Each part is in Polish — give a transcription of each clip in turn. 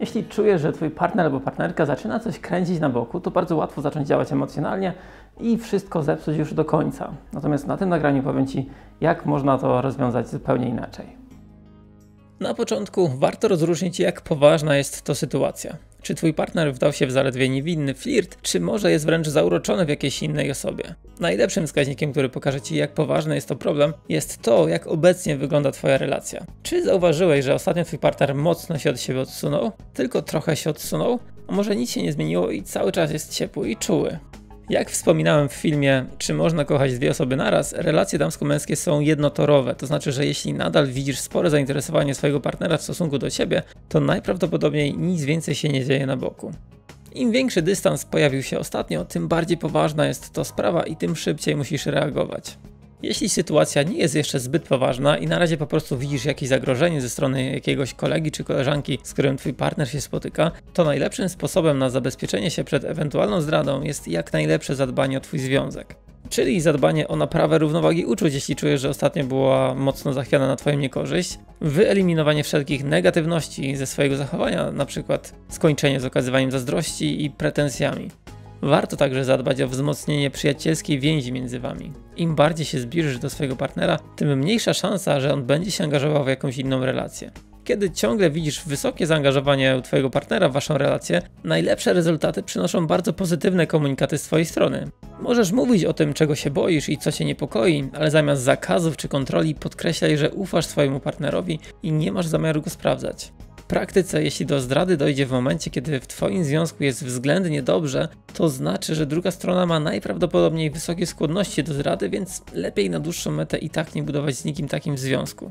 Jeśli czujesz, że twój partner albo partnerka zaczyna coś kręcić na boku, to bardzo łatwo zacząć działać emocjonalnie i wszystko zepsuć już do końca. Natomiast na tym nagraniu powiem Ci, jak można to rozwiązać zupełnie inaczej. Na początku warto rozróżnić, jak poważna jest to sytuacja. Czy twój partner wdał się w zaledwie niewinny flirt, czy może jest wręcz zauroczony w jakiejś innej osobie. Najlepszym wskaźnikiem, który pokaże Ci, jak poważny jest to problem, jest to, jak obecnie wygląda Twoja relacja. Czy zauważyłeś, że ostatnio Twój partner mocno się od siebie odsunął? Tylko trochę się odsunął? A może nic się nie zmieniło i cały czas jest ciepły i czuły? Jak wspominałem w filmie Czy można kochać dwie osoby naraz, relacje damsko-męskie są jednotorowe, to znaczy, że jeśli nadal widzisz spore zainteresowanie swojego partnera w stosunku do ciebie, to najprawdopodobniej nic więcej się nie dzieje na boku. Im większy dystans pojawił się ostatnio, tym bardziej poważna jest to sprawa i tym szybciej musisz reagować. Jeśli sytuacja nie jest jeszcze zbyt poważna i na razie po prostu widzisz jakieś zagrożenie ze strony jakiegoś kolegi czy koleżanki, z którym twój partner się spotyka, to najlepszym sposobem na zabezpieczenie się przed ewentualną zdradą jest jak najlepsze zadbanie o twój związek. Czyli zadbanie o naprawę równowagi uczuć, jeśli czujesz, że ostatnio była mocno zachwiana na twoją niekorzyść, wyeliminowanie wszelkich negatywności ze swojego zachowania, np. skończenie z okazywaniem zazdrości i pretensjami. Warto także zadbać o wzmocnienie przyjacielskiej więzi między wami. Im bardziej się zbliżysz do swojego partnera, tym mniejsza szansa, że on będzie się angażował w jakąś inną relację. Kiedy ciągle widzisz wysokie zaangażowanie u twojego partnera w waszą relację, najlepsze rezultaty przynoszą bardzo pozytywne komunikaty z twojej strony. Możesz mówić o tym, czego się boisz i co cię niepokoi, ale zamiast zakazów czy kontroli podkreślaj, że ufasz swojemu partnerowi i nie masz zamiaru go sprawdzać. W praktyce, jeśli do zdrady dojdzie w momencie, kiedy w twoim związku jest względnie dobrze, to znaczy, że druga strona ma najprawdopodobniej wysokie skłonności do zdrady, więc lepiej na dłuższą metę i tak nie budować z nikim takim w związku.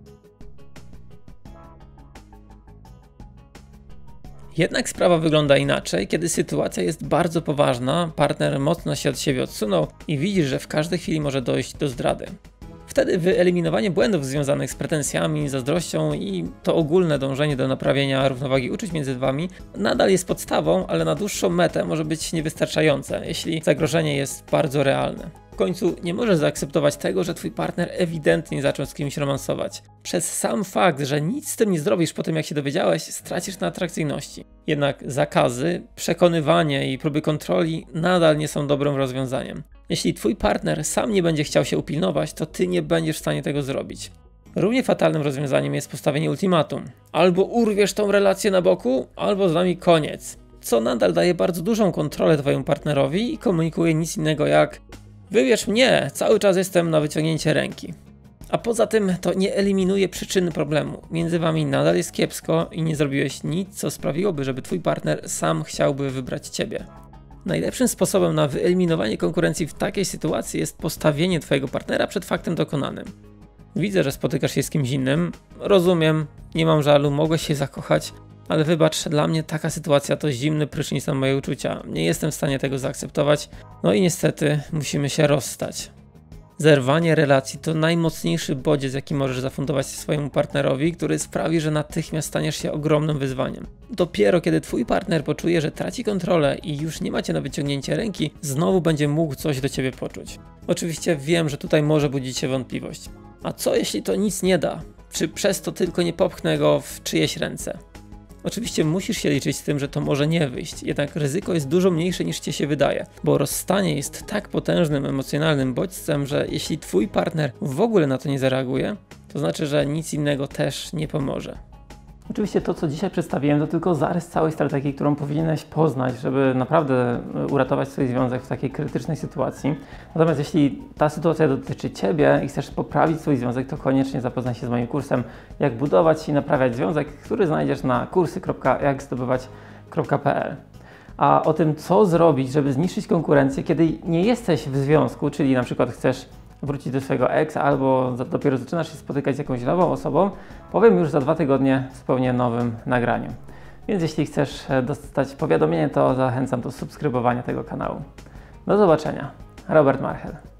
Jednak sprawa wygląda inaczej, kiedy sytuacja jest bardzo poważna, partner mocno się od siebie odsunął i widzisz, że w każdej chwili może dojść do zdrady. Wtedy wyeliminowanie błędów związanych z pretensjami, zazdrością i to ogólne dążenie do naprawienia równowagi uczuć między wami nadal jest podstawą, ale na dłuższą metę może być niewystarczające, jeśli zagrożenie jest bardzo realne. W końcu nie możesz zaakceptować tego, że twój partner ewidentnie zaczął z kimś romansować. Przez sam fakt, że nic z tym nie zrobisz po tym, jak się dowiedziałeś, stracisz na atrakcyjności. Jednak zakazy, przekonywanie i próby kontroli nadal nie są dobrym rozwiązaniem. Jeśli twój partner sam nie będzie chciał się upilnować, to ty nie będziesz w stanie tego zrobić. Równie fatalnym rozwiązaniem jest postawienie ultimatum. Albo urwiesz tą relację na boku, albo z nami koniec. Co nadal daje bardzo dużą kontrolę twojemu partnerowi i komunikuje nic innego jak: wybierz mnie, cały czas jestem na wyciągnięcie ręki. A poza tym to nie eliminuje przyczyny problemu. Między wami nadal jest kiepsko i nie zrobiłeś nic, co sprawiłoby, żeby twój partner sam chciałby wybrać ciebie. Najlepszym sposobem na wyeliminowanie konkurencji w takiej sytuacji jest postawienie twojego partnera przed faktem dokonanym. Widzę, że spotykasz się z kimś innym, rozumiem, nie mam żalu, mogłeś się zakochać, ale wybacz, dla mnie taka sytuacja to zimny prysznic na moje uczucia, nie jestem w stanie tego zaakceptować, no i niestety musimy się rozstać. Zerwanie relacji to najmocniejszy bodziec, jaki możesz zafundować swojemu partnerowi, który sprawi, że natychmiast staniesz się ogromnym wyzwaniem. Dopiero kiedy twój partner poczuje, że traci kontrolę i już nie macie na wyciągnięcie ręki, znowu będzie mógł coś do ciebie poczuć. Oczywiście wiem, że tutaj może budzić się wątpliwość. A co jeśli to nic nie da? Czy przez to tylko nie popchnę go w czyjeś ręce? Oczywiście musisz się liczyć z tym, że to może nie wyjść, jednak ryzyko jest dużo mniejsze niż ci się wydaje, bo rozstanie jest tak potężnym emocjonalnym bodźcem, że jeśli twój partner w ogóle na to nie zareaguje, to znaczy, że nic innego też nie pomoże. Oczywiście to, co dzisiaj przedstawiłem, to tylko zarys całej strategii, którą powinieneś poznać, żeby naprawdę uratować swój związek w takiej krytycznej sytuacji. Natomiast jeśli ta sytuacja dotyczy ciebie i chcesz poprawić swój związek, to koniecznie zapoznaj się z moim kursem Jak budować i naprawiać związek, który znajdziesz na kursy.jakzdobywać.pl. A o tym, co zrobić, żeby zniszczyć konkurencję, kiedy nie jesteś w związku, czyli na przykład chcesz wrócić do swojego ex albo dopiero zaczynasz się spotykać z jakąś nową osobą, powiem już za 2 tygodnie w zupełnie nowym nagraniu. Więc jeśli chcesz dostać powiadomienie, to zachęcam do subskrybowania tego kanału. Do zobaczenia. Robert Marchel.